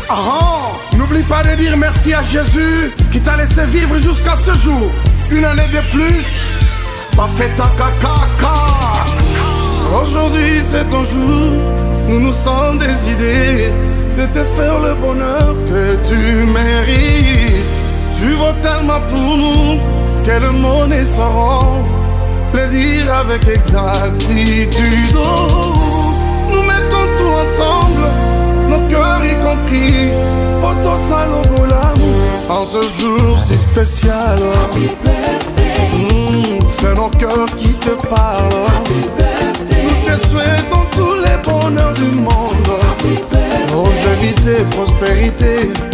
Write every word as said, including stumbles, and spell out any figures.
Ah, n'oublie pas de dire merci à Jésus qui t'a laissé vivre jusqu'à ce jour. Une année de plus, pas fait ta caca. Aujourd'hui c'est ton jour, nous nous sommes décidés de te faire le bonheur que tu mérites. Tu vaux tellement pour nous que le monde ne saura le dire avec exactitude. Oh, nous mettons tout ensemble, nos cœurs y compris, pour ton salon l'amour. En ce jour si spécial, mmh, c'est nos cœurs qui te parlent. Nous te souhaitons tous les bonheurs du monde, longévité, prospérité.